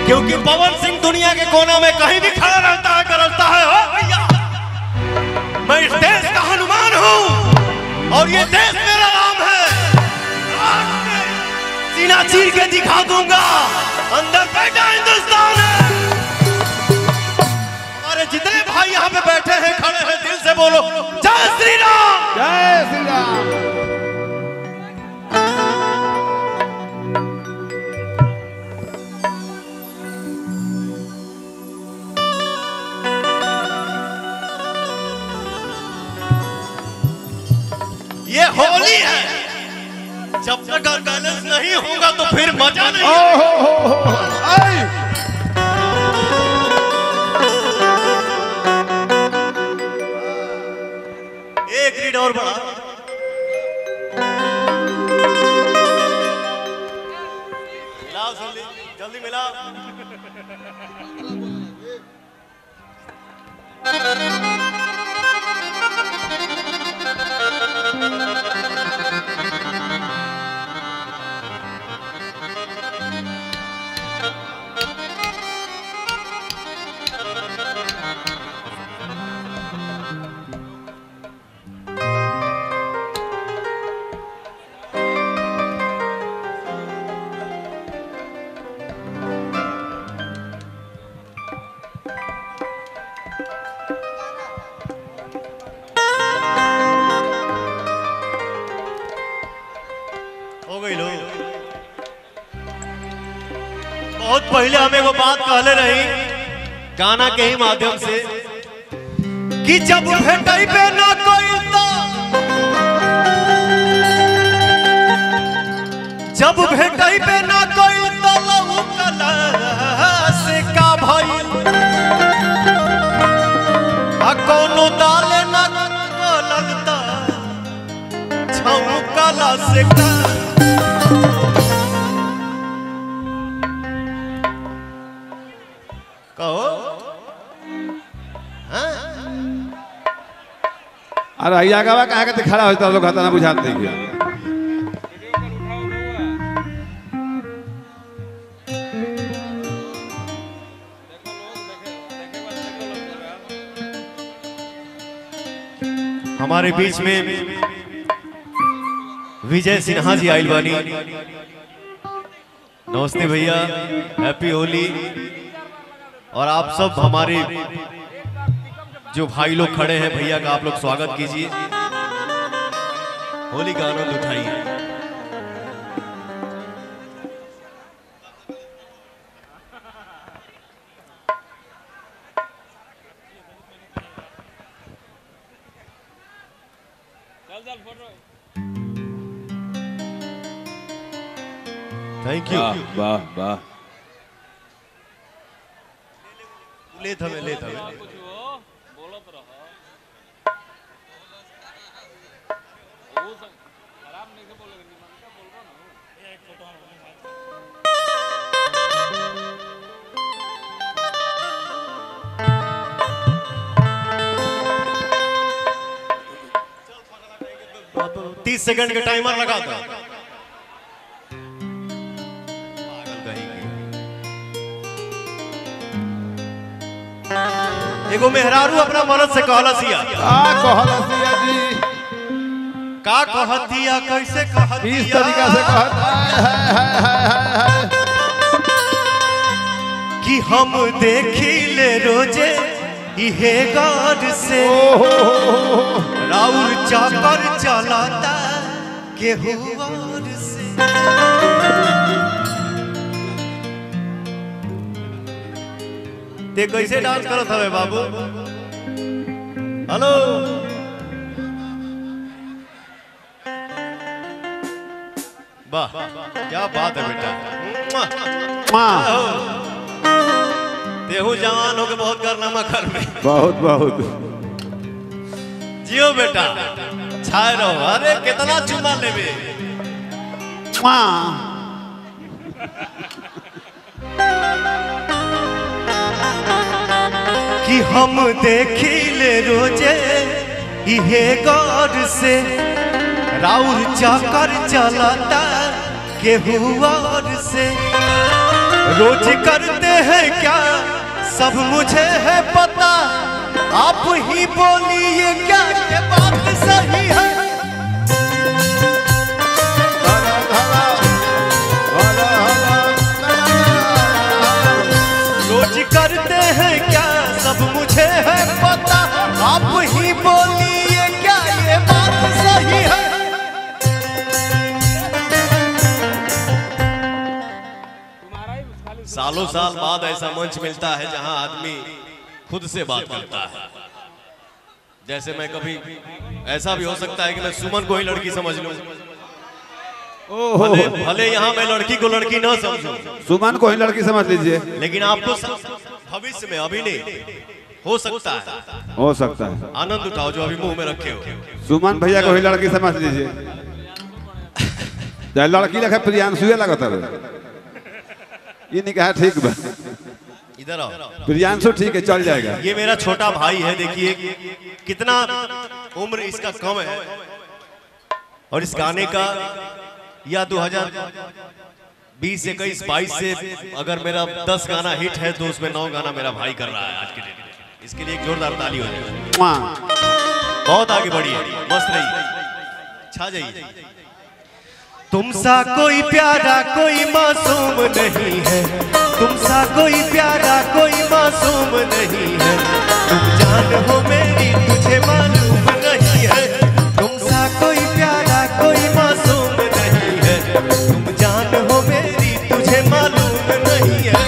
क्योंकि पवन सिंह दुनिया के कोना में कहीं भी खड़ा रहता है गरजता है। ओ भैया, मैं इस देश का हनुमान हूँ और ये देश मेरा नाम है। सीना चीर के दिखा दूंगा, अंदर बैठा हिंदुस्तान है। हमारे जितने भाई यहाँ पे बैठे हैं, खड़े हैं, दिल से बोलो जय श्री राम, जय श्री राम। ये होली है, जब तक बैलेंस नहीं होगा तो फिर मजा नहीं। एक रीड और बढ़ा, मिलाओ जल्दी जल्दी मिलाओ। बहुत पहले हमें वो बात कहले रही गाना के ही माध्यम से कि जब भेटाई पे ना कोई तो, जब भेटाई पे ना कोई तो लहू कला से का भइल, आ कोनो डाले ना लगता छऊ कला से का। अरे भैया का कहा के खड़ा होता लोग खाता ना बुझाते हैं। हमारे बीच में विजय सिन्हा जी आइल बानी। नमस्ते भैया, हैप्पी होली। और आप सब हमारे जो भाई लोग खड़े हैं, भैया का आप लोग स्वागत कीजिए, होली का आनंद उठाइए। Thank you. वाह वाह, ले थमे ले थमे। अब 30 सेकंड का टाइमर लगा दो। एगो मेहरारू अपना मरद से कहलसिया जी का कहतिया, कैसे कहतिया, इस तरीका से कहता कि हम देखी ले रोजे इहे गौर से, राउर चाकर चलाता केहू और से। ते कैसे डांस करत हवे बाबू? हेलो, वाह क्या बात है बेटा। तेहू जवान हो के बहुत कारनामा कर में। बहुत बहुत जियो बेटा, छाए रहो। अरे कितना चुमा लेबे। कि हम देखी ले रोजे इहे गौर से, राउर चाकर चलाता केहू और से। रोज करते हैं क्या सब मुझे है पता, आप ही बोलिए क्या ये बात सही है। रोज करते हैं क्या सब मुझे है पता, आप ही बोलिए क्या ये बात सही है। सालों साल बाद ऐसा मंच मिलता है जहां आदमी खुद से बात करता है। जैसे मैं कभी ऐसा भी हो सकता है कि मैं सुमन को ही लड़की समझ लूं, भले यहाँ मैं लड़की को लड़की ना समझूं, सुमन को ही लड़की समझ लीजिए, लेकिन आपको भविष्य में अभी नहीं हो सकता है, हो सकता है। आनंद उठाओ जो अभी मुंह में रखे हो। सुमन भैया को ही लड़की समझ लीजिए, चाहे लड़की रखे प्रियांशु लगता है, ये नहीं कहा ठीक बा, इधर आओ। प्रियांशु ठीक है, चल जाएगा। ये मेरा छोटा भाई है, देखिए कितना उम्र इसका कम है, और इस गाने का या 2020 21 22 से अगर मेरा 10 गाना हिट है तो उसमें 9 गाना मेरा भाई कर रहा है आज के दिन। इसके लिए एक जोरदार ताली हो जाए। बहुत आगे बढ़ी है, मस्त रही, छा जाइए। तुमसा कोई प्यारा कोई मासूम नहीं है, तुमसा कोई प्यारा कोई मासूम नहीं है, तुम जान हो मेरी तुझे मालूम नहीं है। तुमसा कोई प्यारा कोई मासूम नहीं है, तुम जान हो मेरी तुझे मालूम नहीं है।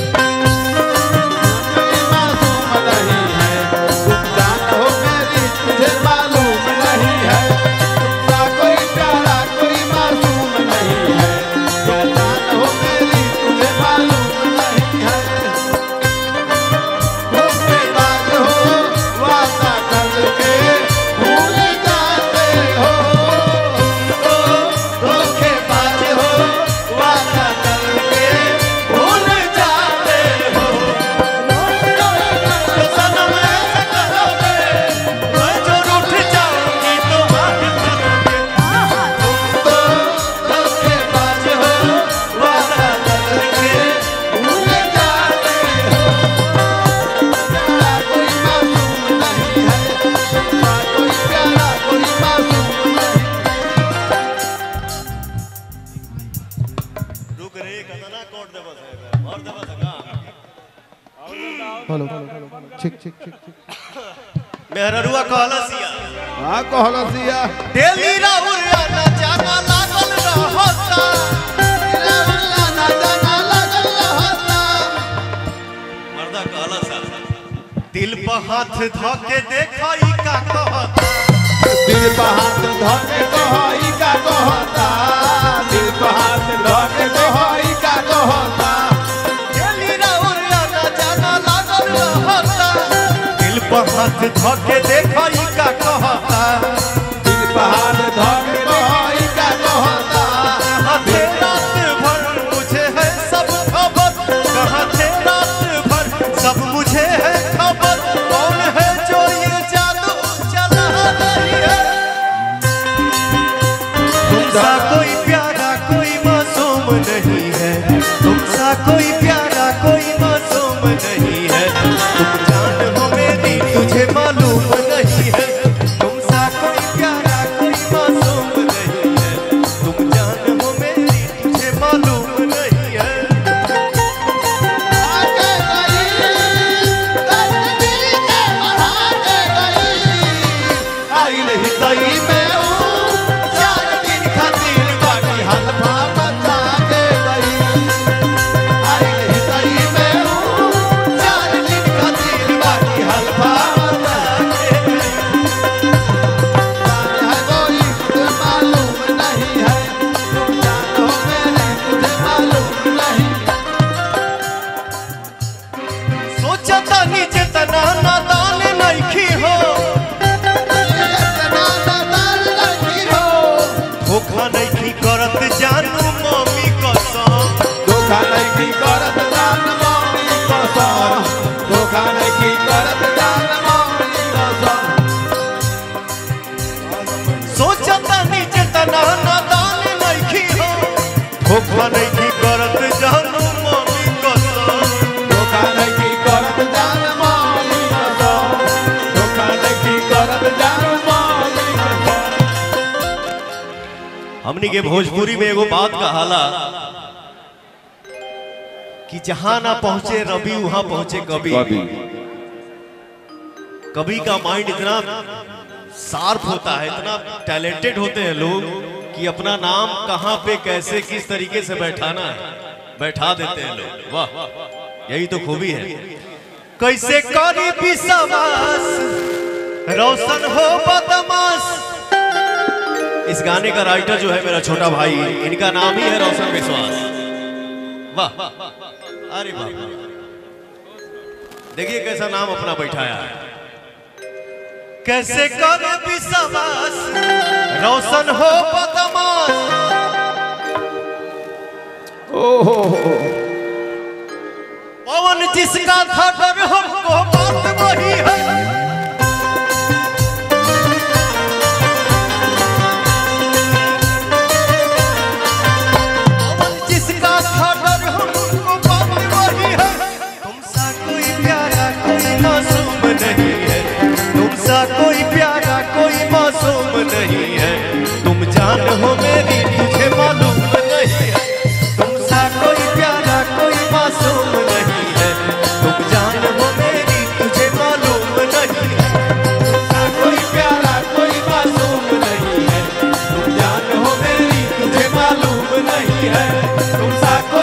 मासूम नहीं है, तुम जान हो मेरी तुझे मालूम नहीं है, तुमसा कोई प्यारा कोई मासूम नहीं है, तुम जान हो मेरी तुझे मालूम नहीं है। धोखेबाज हो वादा करके भूल जाते हो, धोखेबाज हो वादा करके भूल जाते हो। तो सनम ऐसा करोगे, मैं जो रूठ जाऊंगी तो आगे करोगे। तुम तो धोखेबाज हो वादा करके भूल जाते हो। प्यारा कोई मासूम नहीं है, तुमसा कोई प्यारा कोई मासूम नहीं। रुक रे कतना कोट देबस है और देबस का हेलो ठीक ठीक ठीक ठीक मेहररुआ कहलसिया हाँ कहलसिया डेली राउर आना जाना लागल रहता, ना जाना लगल रहता। मर्दा कहलसा दिल पे हाथ धके देखई का कहता, दिल पे हाथ धके कहई का कहता, दिल पे हाथ धके कहई का कहता। डेली राउर आना जाना लागल रहता, दिल पे हाथ धके देखई का कहता। दिल पे हाथ धके कहई का कहता। कहाँ थे रात भर मुझे है सब खबर, कहाँ थे रात भर सब मुझे है खबर, कौन है जो ये जादू चला रही है। तुमसा कोई प्यारा कोई मासूम नहीं है, तुमसा कोई प्यारा कोई मासूम नहीं है, तुम जान हो मेरी तुझे मालूम नहीं है। हमनी के भोजपुरी में एगो बात कहाला कि जहां ना पहुंचे रवि वहां पहुंचे कवि। कवि का माइंड इतना शार्प होता है, इतना टैलेंटेड होते हैं लोग कि अपना नाम कहां पे कैसे किस तरीके से बैठाना है बैठा देते हैं लोग। वाह, यही तो खूबी है। कैसे करी विश्वास रोशन हो बदमाश। इस गाने का राइटर जो है मेरा छोटा भाई, इनका नाम ही है रोशन विश्वास। वाह, अरे वाह, देखिए कैसा नाम अपना बैठाया है। कैसे करे विश्वास रोशन हो बदमाश। ओहो पवन जिसका था डर हमको बात वही है। पवन जिसका था डर हमको बात वही है। तुमसा कोई प्यारा कोई मासूम नहीं है। तुमसा कोई प्यारा कोई मासूम नहीं है। तुम जान हो मेरी तुझे मालूम नहीं है। तुमसा कोई प्यारा कोई मासूम नहीं है। तुम जान हो मेरी तुझे मालूम नहीं है। तुमसा कोई प्यारा कोई मासूम नहीं है। तुम जान हो मेरी तुझे मालूम नहीं है। तुमसा कोई